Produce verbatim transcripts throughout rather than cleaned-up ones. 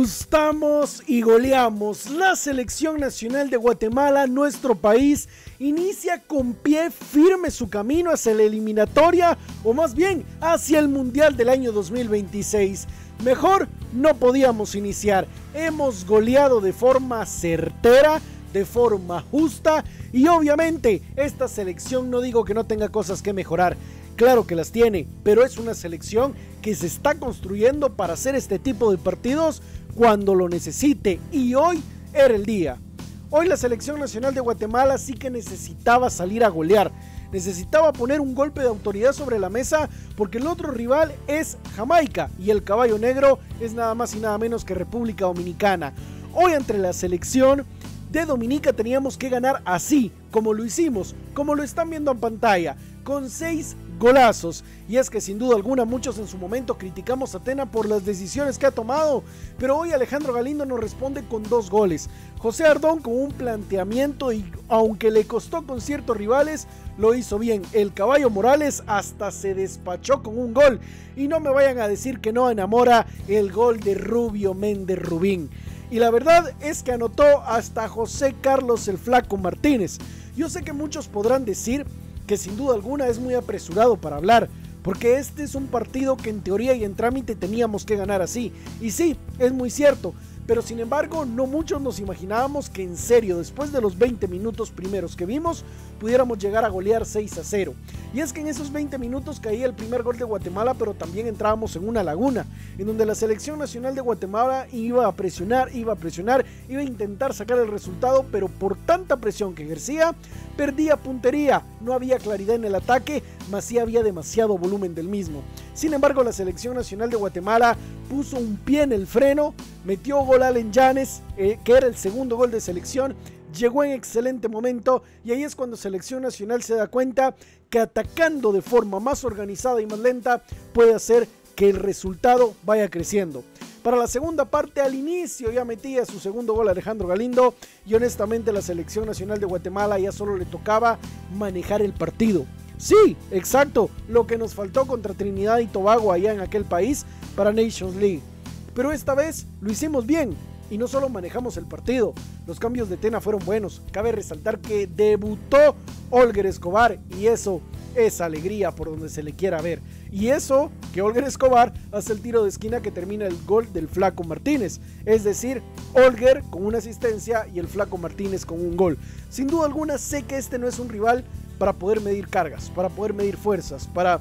Gustamos y goleamos. La selección nacional de Guatemala, nuestro país, inicia con pie firme su camino hacia la eliminatoria, o más bien hacia el Mundial del año dos mil veintiséis. Mejor no podíamos iniciar. Hemos goleado de forma certera, de forma justa, y obviamente esta selección, no digo que no tenga cosas que mejorar, claro que las tiene, pero es una selección que se está construyendo para hacer este tipo de partidos cuando lo necesite, y hoy era el día. Hoy la selección nacional de Guatemala sí que necesitaba salir a golear, necesitaba poner un golpe de autoridad sobre la mesa, porque el otro rival es Jamaica y el caballo negro es nada más y nada menos que República Dominicana. Hoy entre la selección de Dominica teníamos que ganar así, como lo hicimos, como lo están viendo en pantalla, con seis golazos. Y es que sin duda alguna muchos en su momento criticamos a Tena por las decisiones que ha tomado, pero hoy Alejandro Galindo nos responde con dos goles. José Ardón con un planteamiento, y aunque le costó con ciertos rivales, lo hizo bien. El caballo Morales hasta se despachó con un gol, y no me vayan a decir que no enamora el gol de Rubio Méndez Rubín. Y la verdad es que anotó hasta José Carlos el Flaco Martínez. Yo sé que muchos podrán decir que sin duda alguna es muy apresurado para hablar, porque este es un partido que en teoría y en trámite teníamos que ganar así. Y sí, es muy cierto, pero sin embargo no muchos nos imaginábamos que en serio, después de los veinte minutos primeros que vimos, pudiéramos llegar a golear seis a cero. Y es que en esos veinte minutos caía el primer gol de Guatemala, pero también entrábamos en una laguna, en donde la selección nacional de Guatemala iba a presionar, iba a presionar, iba a intentar sacar el resultado, pero por tanta presión que ejercía, perdía puntería, no había claridad en el ataque, mas sí había demasiado volumen del mismo. Sin embargo, la selección nacional de Guatemala puso un pie en el freno, metió gol Allen Yanes, eh, que era el segundo gol de selección, llegó en excelente momento, y ahí es cuando selección nacional se da cuenta que atacando de forma más organizada y más lenta puede hacer que el resultado vaya creciendo. Para la segunda parte, al inicio ya metía su segundo gol Alejandro Galindo, y honestamente la selección nacional de Guatemala ya solo le tocaba manejar el partido. Sí, exacto, lo que nos faltó contra Trinidad y Tobago allá en aquel país para Nations League. Pero esta vez lo hicimos bien, y no solo manejamos el partido, los cambios de Tena fueron buenos. Cabe resaltar que debutó Olger Escobar, y eso es alegría por donde se le quiera ver. Y eso que Olger Escobar hace el tiro de esquina que termina el gol del Flaco Martínez. Es decir, Olger con una asistencia y el Flaco Martínez con un gol. Sin duda alguna sé que este no es un rival para poder medir cargas, para poder medir fuerzas, para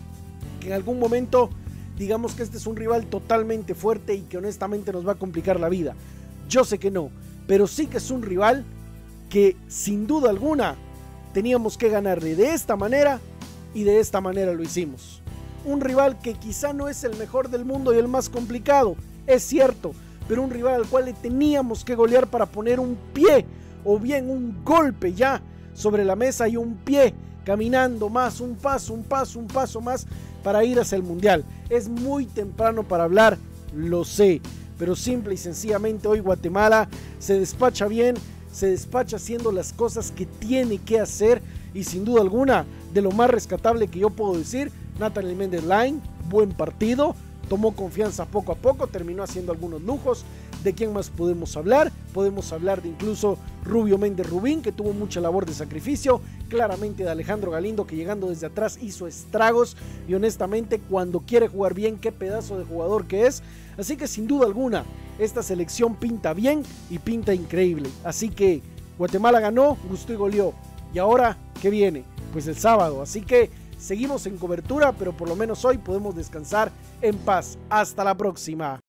que en algún momento digamos que este es un rival totalmente fuerte y que honestamente nos va a complicar la vida. Yo sé que no, pero sí que es un rival que sin duda alguna teníamos que ganarle de esta manera, y de esta manera lo hicimos. Un rival que quizá no es el mejor del mundo y el más complicado, es cierto, pero un rival al cual le teníamos que golear para poner un pie, o bien un golpe ya sobre la mesa, y un pie caminando más, un paso, un paso, un paso más para ir hacia el Mundial. Es muy temprano para hablar, lo sé, pero simple y sencillamente hoy Guatemala se despacha bien, se despacha haciendo las cosas que tiene que hacer, y sin duda alguna, de lo más rescatable que yo puedo decir, Nathaniel Méndez Lain, buen partido, tomó confianza poco a poco, terminó haciendo algunos lujos. ¿De quién más podemos hablar? Podemos hablar de incluso Rubio Méndez Rubín, que tuvo mucha labor de sacrificio, claramente de Alejandro Galindo, que llegando desde atrás hizo estragos, y honestamente cuando quiere jugar bien, qué pedazo de jugador que es. Así que sin duda alguna, esta selección pinta bien y pinta increíble. Así que Guatemala ganó, gustó y goleó. Y ahora, ¿qué viene? Pues el sábado, así que seguimos en cobertura, pero por lo menos hoy podemos descansar en paz. Hasta la próxima.